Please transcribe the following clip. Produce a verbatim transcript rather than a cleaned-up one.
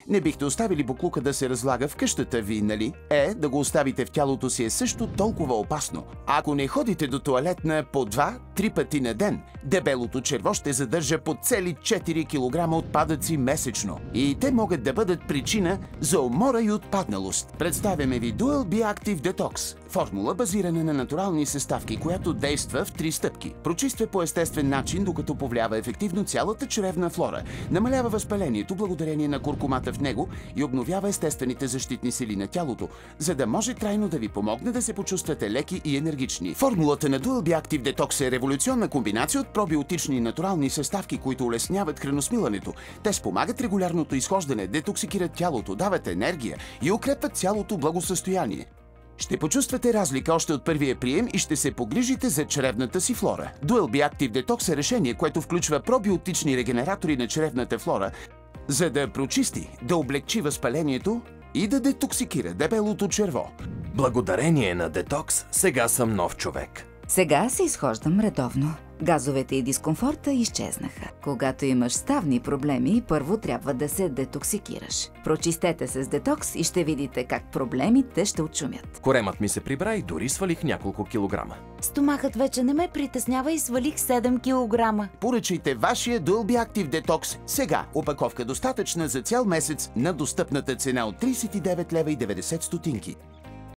Не бихте оставили буклука да се разлага в къщата ви, нали? Е, да го оставите в тялото си е също толкова опасно. Ако не ходите до туалетна по два-три пъти на ден, дебелото черво ще задържа по цели четири килограма отпадъци месечно. И те могат да бъдат причина за умора и отпадналост. Представяме ви Dual Bioactive Detox. Формула базирана на натурални съставки, която действа в три стъпки. Прочиства по естествен начин, докато повлиява ефективно цялата чревна флора. Намалява възпалението благодарение на куркумата в него и обновява естествените защитни сили на тялото, за да може трайно да ви помогне да се почувствате леки и енергични. Формулата на Dual Bioactive Detox е революционна комбинация от пробиотични и натурални съставки, които улесняват храносмилането. Те спомагат регулярното изхождане, детоксикират тялото, дават енергия и укрепват цялото благосъстояние. Ще почувствате разлика още от първия прием и ще се погрижите за чревната си флора. Dual Bioactive Detox е решение, което включва пробиотични регенератори на чревната флора, за да прочисти, да облегчи възпалението и да детоксикира дебелото черво. Благодарение на детокс, сега съм нов човек. Сега се изхождам редовно. Газовете и дискомфорта изчезнаха. Когато имаш ставни проблеми, първо трябва да се детоксикираш. Прочистете се с детокс и ще видите как проблемите ще отшумят. Коремът ми се прибра и дори свалих няколко килограма. Стомахът вече не ме притеснява и свалих седем килограма. Поръчайте вашия Dual Bioactive Detox сега. Опаковка достатъчна за цял месец на достъпната цена от тридесет и девет лева и деветдесет стотинки.